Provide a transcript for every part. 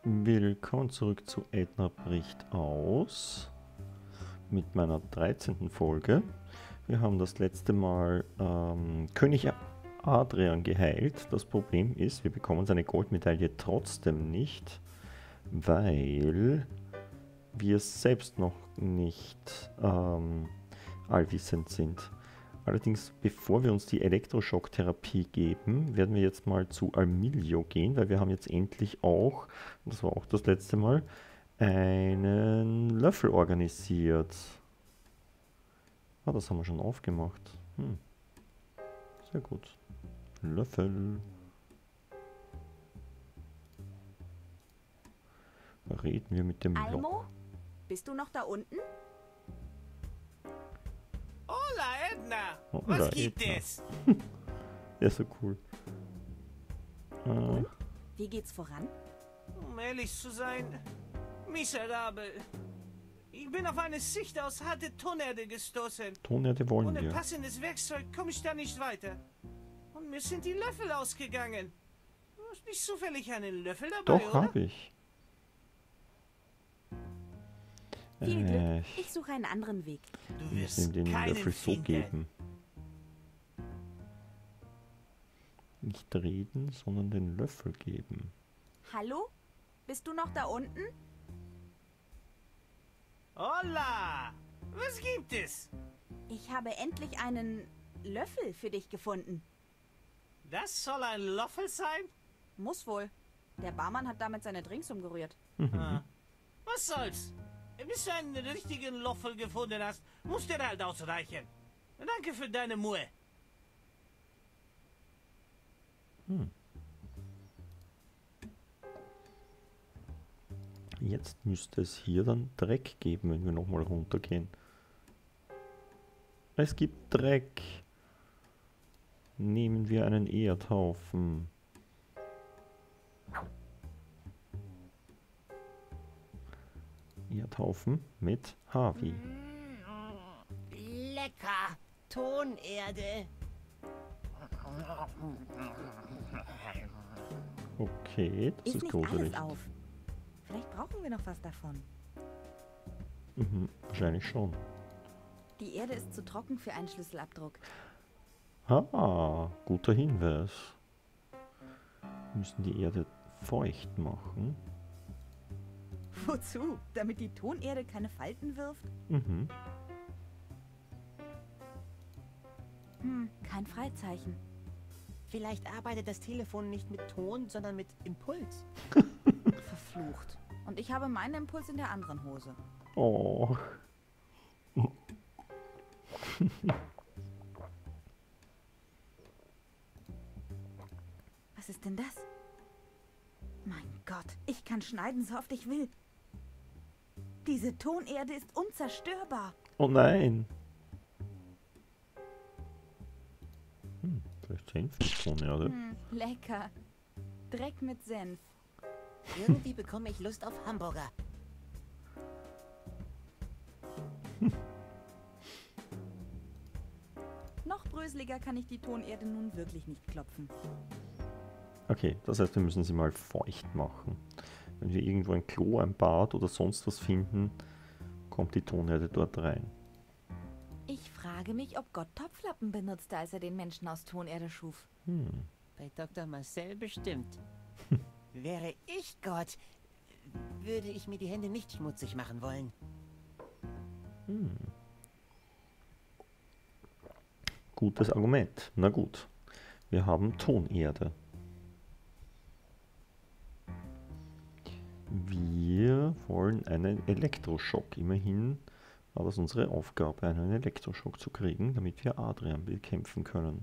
Willkommen zurück zu Edna bricht aus mit meiner 13. Folge. Wir haben das letzte Mal König Adrian geheilt. Das Problem ist, wir bekommen seine Goldmedaille trotzdem nicht, weil wir selbst noch nicht allwissend sind. Allerdings, bevor wir uns die Elektroschocktherapie geben, werden wir jetzt mal zu Almilio gehen, weil wir haben jetzt endlich auch, das war auch das letzte Mal, einen Löffel organisiert. Ah, das haben wir schon aufgemacht. Sehr gut. Löffel. Reden wir mit dem Almo? Bist du noch da unten? Hola, Edna! Oh, Was hola, gibt Edna. es? Ja, so cool. Wie geht's voran? Um ehrlich zu sein, miserabel. Ich bin auf eine Sicht aus harte Tonerde gestoßen. Tonerde wollen Ohne wir. passendes Werkzeug komme ich da nicht weiter. Und mir sind die Löffel ausgegangen. Du hast nicht zufällig einen Löffel dabei, Doch, oder? habe ich. Viel Glück. Ich suche einen anderen Weg. Du Wir müssen ihm wirst den keinen Löffel so finden. geben. Nicht reden, sondern den Löffel geben. Hallo? Bist du noch da unten? Hola! Was gibt es? Ich habe endlich einen Löffel für dich gefunden. Das soll ein Löffel sein? Muss wohl. Der Barmann hat damit seine Drinks umgerührt. Ah. Was soll's? Bis du einen richtigen Löffel gefunden hast, muss dir halt ausreichen. Danke für deine Mühe. Jetzt müsste es hier dann Dreck geben, wenn wir nochmal runtergehen. Es gibt Dreck. Nehmen wir einen Erdhaufen. Erdhaufen mit Havi. Lecker! Tonerde! Okay, das Ist ist nicht gruselig. alles auf. Vielleicht brauchen wir noch was davon. Wahrscheinlich schon. Die Erde ist zu trocken für einen Schlüsselabdruck. Ah, guter Hinweis. Wir müssen die Erde feucht machen. Wozu? Damit die Tonerde keine Falten wirft? Kein Freizeichen. Vielleicht arbeitet das Telefon nicht mit Ton, sondern mit Impuls. Verflucht. Und ich habe meinen Impuls in der anderen Hose. Oh. Was ist denn das? Mein Gott, ich kann schneiden, so oft ich will. Diese Tonerde ist unzerstörbar. Oh nein. Vielleicht Senf mit Tonerde. Lecker. Dreck mit Senf. Irgendwie bekomme ich Lust auf Hamburger. Noch bröseliger kann ich die Tonerde nun wirklich nicht klopfen. Okay, das heißt, wir müssen sie mal feucht machen. Wenn wir irgendwo ein Klo, ein Bad oder sonst was finden, kommt die Tonerde dort rein. Ich frage mich, ob Gott Topflappen benutzte, als er den Menschen aus Tonerde schuf. Bei Dr. Marcel bestimmt. Wäre ich Gott, würde ich mir die Hände nicht schmutzig machen wollen. Gutes Argument. Na gut. Wir haben Tonerde. Wir wollen einen Elektroschock. Immerhin war das unsere Aufgabe, einen Elektroschock zu kriegen, damit wir Adrian bekämpfen können.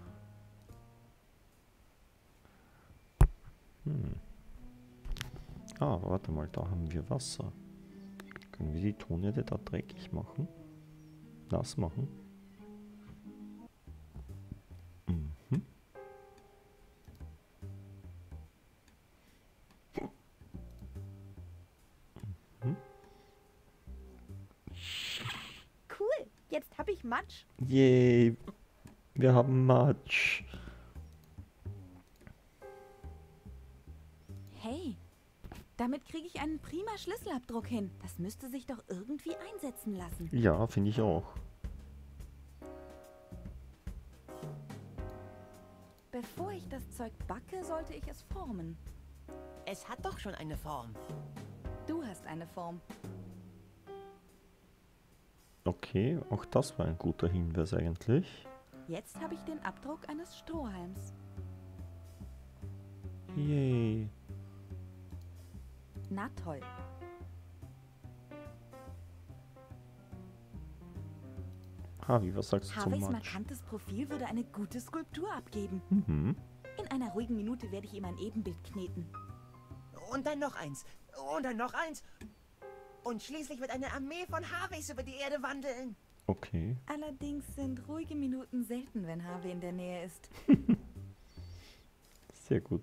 Ah, warte mal, da haben wir Wasser. Können wir die Tonerde da dreckig machen? Nass machen? Cool, jetzt habe ich Matsch. Yay! Wir haben Matsch. Hey, Damit kriege ich einen prima Schlüsselabdruck hin. Das müsste sich doch irgendwie einsetzen lassen. Ja, finde ich auch. Bevor ich das Zeug backe, sollte ich es formen. Es hat doch schon eine Form. Du hast eine Form. Okay, auch das war ein guter Hinweis eigentlich. Jetzt habe ich den Abdruck eines Strohhalms. Yay. Na toll. Harvey, was sagst du zum Harveys Match? markantes Profil würde eine gute Skulptur abgeben. Mhm. In einer ruhigen Minute werde ich ihm ein Ebenbild kneten. Und dann noch eins. Und dann noch eins. Und schließlich wird eine Armee von Harveys über die Erde wandeln. Okay. Allerdings sind ruhige Minuten selten, wenn Harvey in der Nähe ist. Sehr gut.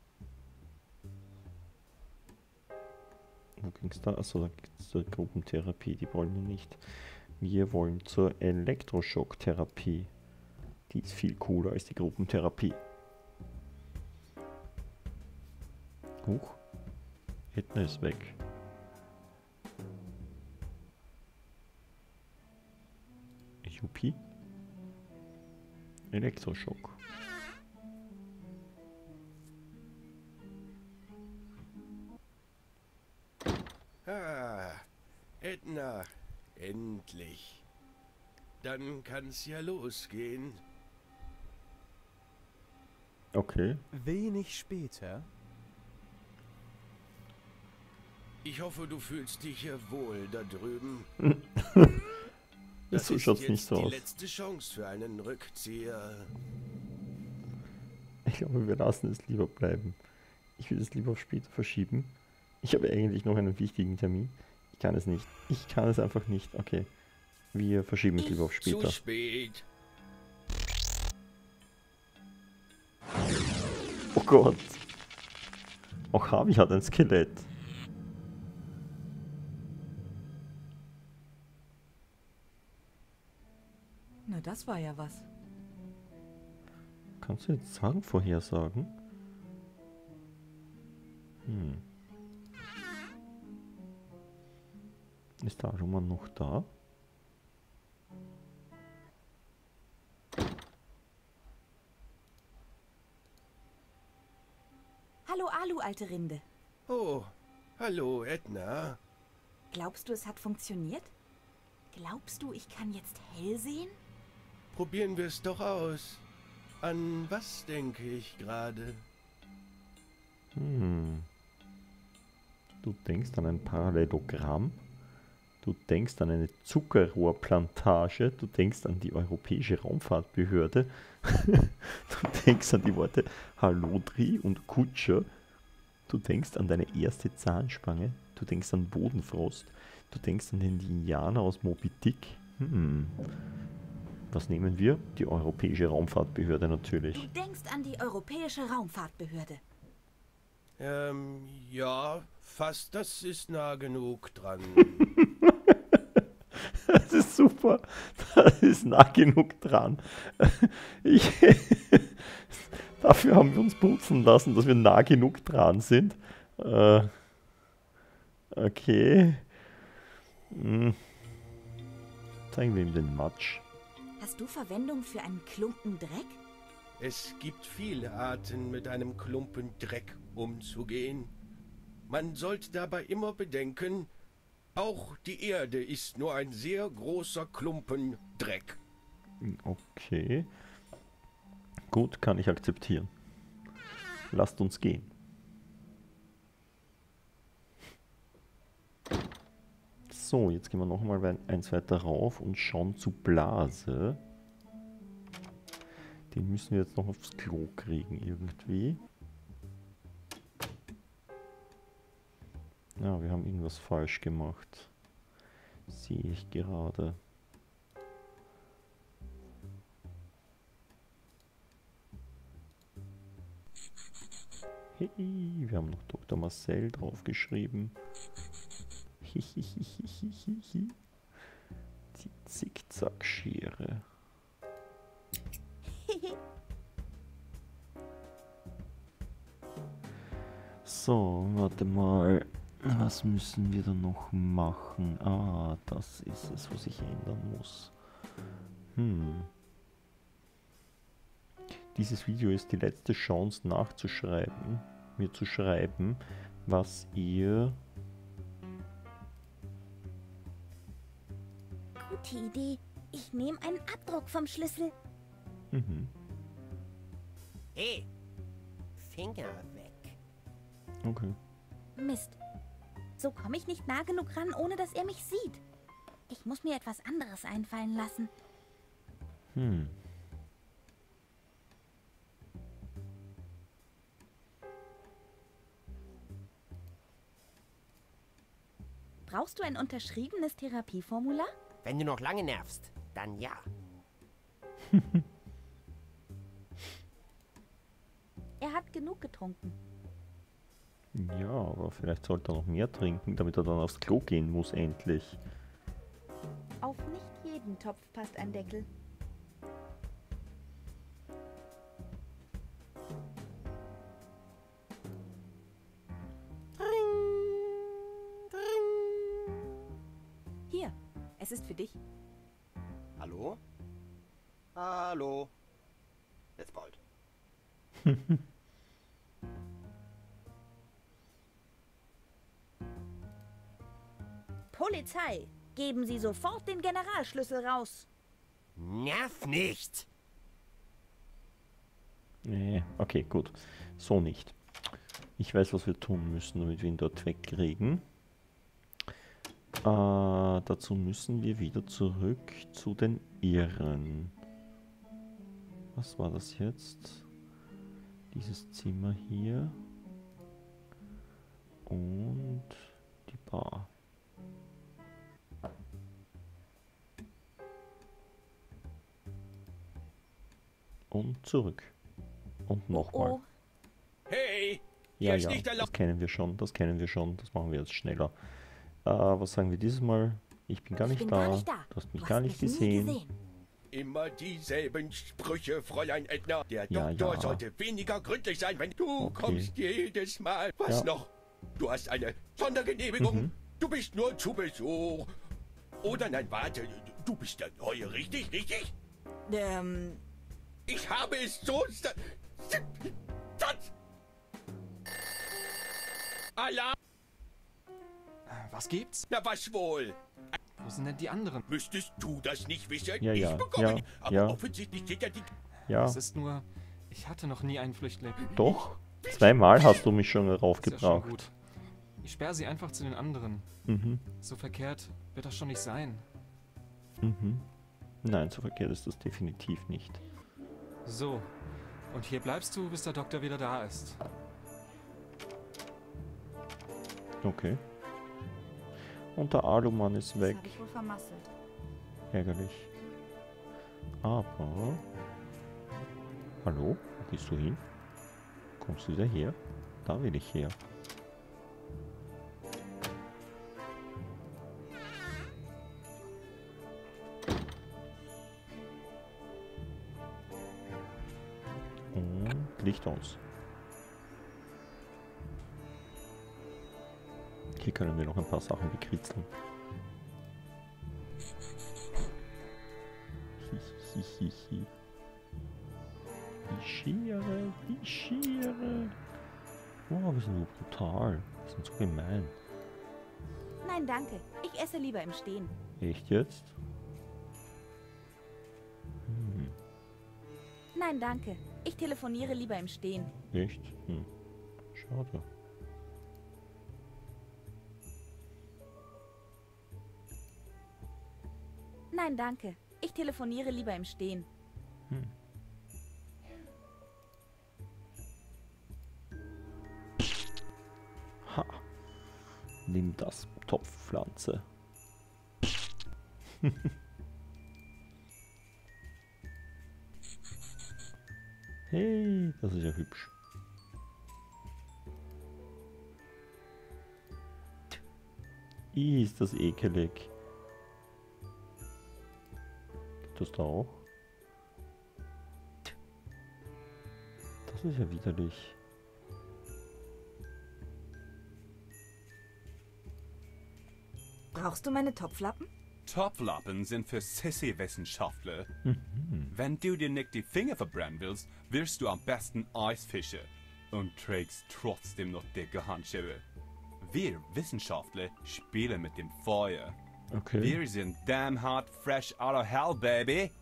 Wo ging's da? Achso, da geht's zur Gruppentherapie. Die wollen wir nicht. Wir wollen zur Elektroschocktherapie. Die ist viel cooler als die Gruppentherapie. Huch. Edna ist weg. Juppie. Elektroschock. Ah, Edna, endlich. Dann kann's ja losgehen. Okay. Wenig später. Ich hoffe, du fühlst dich hier wohl da drüben. So schaut's jetzt nicht so die aus. letzte Chance für einen Rückzieher. Ich glaube, wir lassen es lieber bleiben. Ich will es lieber auf später verschieben. Ich habe eigentlich noch einen wichtigen Termin. Ich kann es nicht. Ich kann es einfach nicht. Okay. Wir verschieben es lieber auf später. Zu spät. Oh Gott. Auch Harvey hat ein Skelett. Na, das war ja was. Kannst du jetzt Sagen vorhersagen? Ist der Roman noch da? Hallo Alu, alte Rinde. Oh, hallo Edna. Glaubst du, es hat funktioniert? Glaubst du, ich kann jetzt hell sehen? Probieren wir es doch aus. An was denke ich gerade? Du denkst an ein Parallelogramm? Du denkst an eine Zuckerrohrplantage? Du denkst an die Europäische Raumfahrtbehörde? Du denkst an die Worte Hallodri und Kutscher? Du denkst an deine erste Zahnspange? Du denkst an Bodenfrost? Du denkst an den Indianer aus Moby Dick? Was nehmen wir? Die Europäische Raumfahrtbehörde natürlich. Du denkst an die Europäische Raumfahrtbehörde. Ja, fast. Das ist nah genug dran. Das ist super. Das ist nah genug dran. Dafür haben wir uns putzen lassen, dass wir nah genug dran sind. Okay. Zeigen wir ihm den Matsch. Hast du Verwendung für einen Klumpen Dreck? Es gibt viele Arten, mit einem Klumpen Dreck umzugehen. Man sollte dabei immer bedenken, auch die Erde ist nur ein sehr großer Klumpen Dreck. Okay. Gut, kann ich akzeptieren. Lasst uns gehen. So, jetzt gehen wir nochmal eins weiter rauf und schauen zu Blase. Den müssen wir jetzt noch aufs Klo kriegen irgendwie. Ja, wir haben irgendwas falsch gemacht. Sehe ich gerade. Hey, wir haben noch Dr. Marcel draufgeschrieben. Die Zickzackschere. So, warte mal. Was müssen wir da noch machen? Ah, das ist es, was ich ändern muss. Dieses Video ist die letzte Chance nachzuschreiben, mir zu schreiben, was ihr... Gute Idee. Ich nehme einen Abdruck vom Schlüssel. Hey, Finger weg. Okay. Mist. So komme ich nicht nah genug ran, ohne dass er mich sieht. Ich muss mir etwas anderes einfallen lassen. Brauchst du ein unterschriebenes Therapieformular? Wenn du noch lange nervst, dann ja. Er hat genug getrunken. Ja, aber vielleicht sollte er noch mehr trinken, damit er dann aufs Klo gehen muss, endlich. Auf nicht jeden Topf passt ein Deckel. Hier, es ist für dich. Hallo? Hallo? Jetzt bald. Polizei, geben Sie sofort den Generalschlüssel raus. Nerv nicht! Nee, okay, gut. So nicht. Ich weiß, was wir tun müssen, damit wir ihn dort wegkriegen. Dazu müssen wir wieder zurück zu den Irren. Was war das jetzt? Dieses Zimmer hier. Und die Bar. Und zurück. Und nochmal. Oh, Hey! Ja, hier ist ja, nicht erlaubt. das kennen wir schon, das kennen wir schon. Das machen wir jetzt schneller. Was sagen wir dieses Mal? Ich bin gar ich nicht bin da. gar nicht da. Du hast mich Du gar hast nicht mich nie gesehen. Immer dieselben Sprüche, Fräulein Edna. Der Ja, Doktor ja. sollte weniger gründlich sein, wenn du Okay. kommst jedes Mal. Was Ja. noch? Du hast eine Sondergenehmigung. Du bist nur zu Besuch. Oder nein, warte, du bist der Neue, richtig? Richtig? Ich habe es so... Alarm! Was gibt's? Na was wohl? Wo sind denn die anderen? Müsstest du das nicht wissen? Ja, ja, ich bekomme ja, nicht. Aber ja. offensichtlich geht ja die... Ja, Es ist nur, ich hatte noch nie einen Flüchtling. doch. Zweimal hast du mich schon Ist ja schon raufgebracht. gut. Ich sperre sie einfach zu den anderen. Mhm, So verkehrt wird das schon nicht sein. mhm. Nein, so verkehrt ist das definitiv nicht. So. Und hier bleibst du, bis der Doktor wieder da ist. Okay. Und der Alumann ist das weg. habe ich wohl vermasselt. Ärgerlich. Aber... Hallo? Wo gehst du hin? Kommst du wieder her? Da will ich her. Und Licht aus. Hier können wir noch ein paar Sachen bekritzeln. Hihihihi. Die Schere, die Schere. Oh, wir sind so brutal. Wir sind so gemein. Nein, danke. Ich esse lieber im Stehen. Echt jetzt? Nein, danke. Ich telefoniere lieber im Stehen. Echt? Hm. Schade. Nein, danke. Ich telefoniere lieber im Stehen. Ha. Nimm das, Topfpflanze. Hey, das ist ja hübsch. Ist das ekelig. Gibt das da auch? Das ist ja widerlich. Brauchst du meine Topflappen? Topflappen sind für Sissy-Wissenschaftler. Wenn du dir nicht die Finger verbrennen willst, wirst du am besten Eisfische und trägst trotzdem noch dicke Handschuhe. Wir Wissenschaftler spielen mit dem Feuer. Okay. Wir sind damn hot fresh out of hell, baby.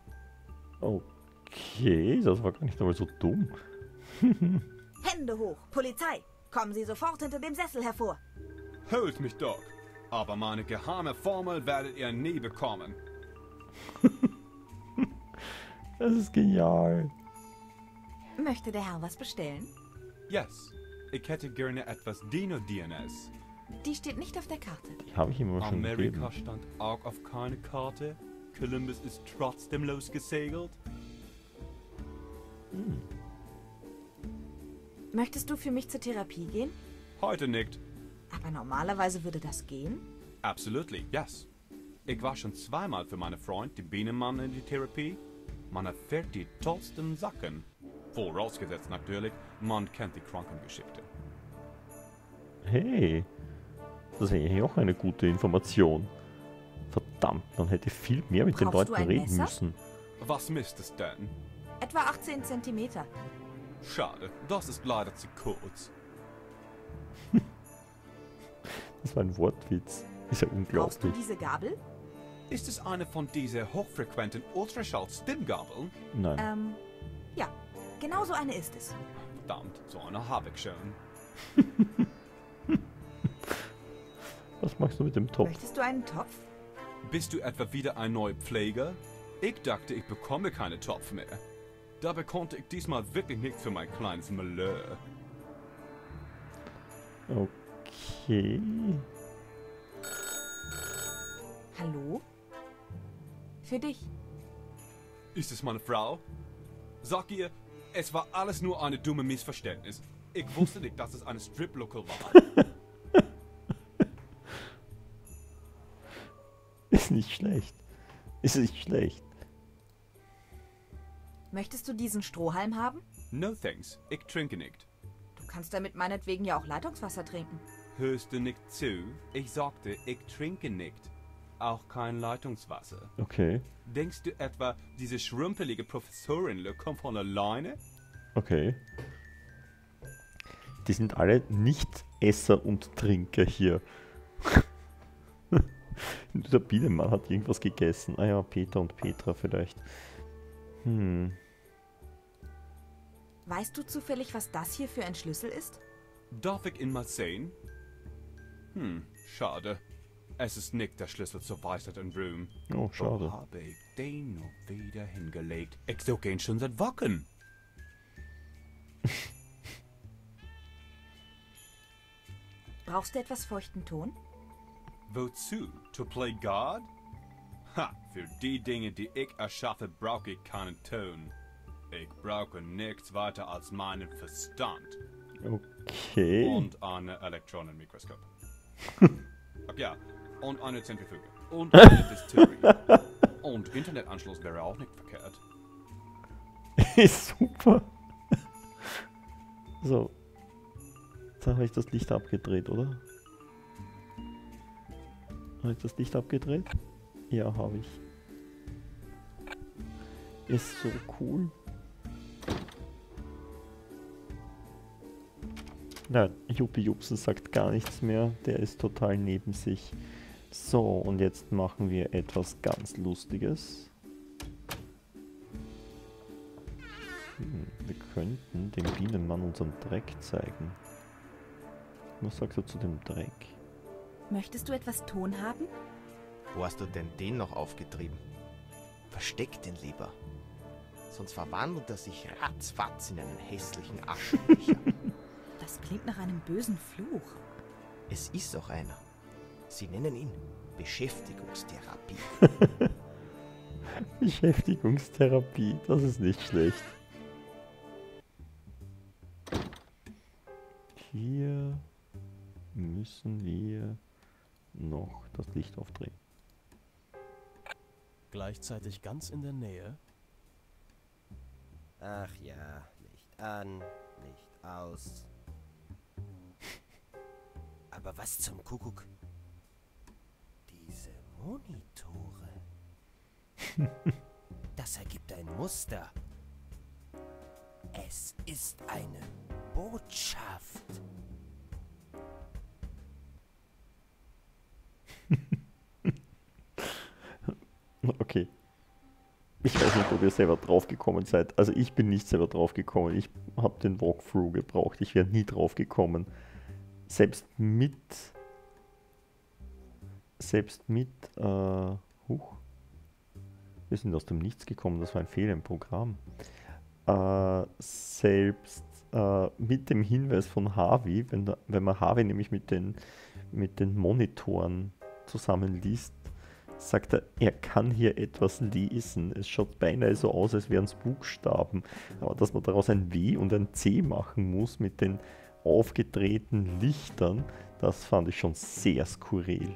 Okay, das war gar nicht einmal so dumm. Hände hoch! Polizei! Kommen Sie sofort hinter dem Sessel hervor! Holt mich doch. Aber meine geheime Formel werdet ihr nie bekommen. Das ist genial. Möchte der Herr was bestellen? Yes, ich hätte gerne etwas Dino-DNS. Die steht nicht auf der Karte. Die habe ich ihm aber schon gegeben. Amerika stand auch auf keine Karte. Columbus ist trotzdem losgesegelt. Möchtest du für mich zur Therapie gehen? Heute nicht. Aber normalerweise würde das gehen? Absolutely, yes. Ich war schon zweimal für meinen Freund, den Bienenmann, in die Therapie. Man erfährt die tollsten Sachen. Vorausgesetzt natürlich, man kennt die Krankengeschichte. Hey, das ist eigentlich auch eine gute Information. Verdammt, man hätte viel mehr mit den Brauchst du Leuten ein reden Messer? müssen. Was misst es denn? Etwa 18 Zentimeter. Schade, das ist leider zu kurz. Das war ein Wortwitz. Ist ja Brauchst du unglaublich. diese Gabel? Ist es eine von diesen hochfrequenten Ultraschall-Stimmgabeln? Nein. Ja. Genau so eine ist es. Verdammt, so eine habe ich schon. Was machst du mit dem Topf? Möchtest du einen Topf? Bist du etwa wieder ein neuer Pfleger? Ich dachte, ich bekomme keine Topf mehr. Dabei konnte ich diesmal wirklich nichts für mein kleines Malheur. Okay. Hallo? Für dich. Ist es meine Frau? Sag ihr, es war alles nur eine dumme Missverständnis. Ich wusste nicht, dass es eine Strip-Local war. Ist nicht schlecht. Ist nicht schlecht. Möchtest du diesen Strohhalm haben? No thanks, ich trinke nicht. Du kannst damit meinetwegen ja auch Leitungswasser trinken. Hörst du nicht zu? Ich sagte, ich trinke nicht. Auch kein Leitungswasser. Okay. Denkst du etwa, diese schrumpelige Professorin kommt von alleine? Okay. Die sind alle nicht Esser und Trinker hier. Der Bienenmann hat irgendwas gegessen. Ah ja, Peter und Petra vielleicht. Weißt du zufällig, was das hier für ein Schlüssel ist? Darf ich ihn mal sehen? Schade. Es ist nicht der Schlüssel zur Weisheit und Ruhm. Oh, schade. Wo habe ich den noch wieder hingelegt? Ich suche ihn schon seit Wochen. Brauchst du etwas feuchten Ton? Wozu? To play God? Ha, für die Dinge, die ich erschaffe, brauche ich keinen Ton. Ich brauche nichts weiter als meinen Verstand. Okay. Und ein Elektronenmikroskop. Ach ja, und eine Zentrifuge. Und eine Distillerie. Und Internetanschluss wäre auch nicht verkehrt. Ist super. So. Jetzt habe ich das Licht abgedreht, oder? Habe ich das Licht abgedreht? Ja, habe ich. Ist so cool. Nein, Juppie Jupsen sagt gar nichts mehr. Der ist total neben sich. So, und jetzt machen wir etwas ganz Lustiges. Wir könnten dem Bienenmann unseren Dreck zeigen. Was sagst du zu dem Dreck? Möchtest du etwas Ton haben? Wo hast du denn den noch aufgetrieben? Versteck den lieber. Sonst verwandelt er sich ratzfatz in einen hässlichen Aschenbecher. Das klingt nach einem bösen Fluch. Es ist auch einer. Sie nennen ihn Beschäftigungstherapie. Beschäftigungstherapie, das ist nicht schlecht. Hier müssen wir noch das Licht aufdrehen. Gleichzeitig ganz in der Nähe. Ach ja, Licht an, Licht aus. Aber was zum Kuckuck? Monitore. Das ergibt ein Muster. Es ist eine Botschaft. Okay. Ich weiß nicht, ob ihr selber draufgekommen seid. Also ich bin nicht selber draufgekommen. Ich habe den Walkthrough gebraucht. Ich wäre nie draufgekommen. Selbst mit... Huch. Wir sind aus dem Nichts gekommen. Das war ein Fehler im Programm. Selbst mit dem Hinweis von Harvey, wenn man Harvey nämlich mit den Monitoren zusammenliest, sagt er kann hier etwas lesen. Es schaut beinahe so aus, als wären es Buchstaben. Aber dass man daraus ein W und ein C machen muss mit den aufgedrehten Lichtern, das fand ich schon sehr skurril.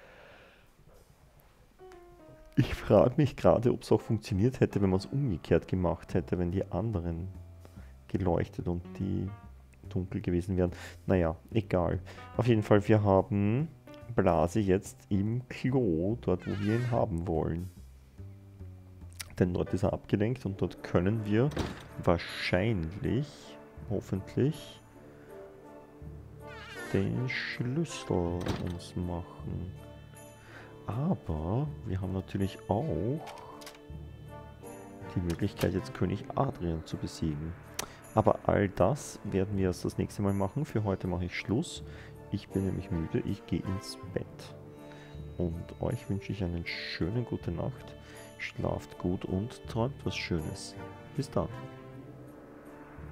Ich frage mich gerade, ob es auch funktioniert hätte, wenn man es umgekehrt gemacht hätte, wenn die anderen geleuchtet und die dunkel gewesen wären. Naja, egal. Auf jeden Fall, wir haben Blasi jetzt im Klo, dort wo wir ihn haben wollen. Denn dort ist er abgelenkt und dort können wir wahrscheinlich, hoffentlich, den Schlüssel uns machen. Aber wir haben natürlich auch die Möglichkeit, jetzt König Adrian zu besiegen. Aber all das werden wir erst das nächste Mal machen. Für heute mache ich Schluss. Ich bin nämlich müde, ich gehe ins Bett. Und euch wünsche ich eine schöne gute Nacht. Schlaft gut und träumt was Schönes. Bis dann.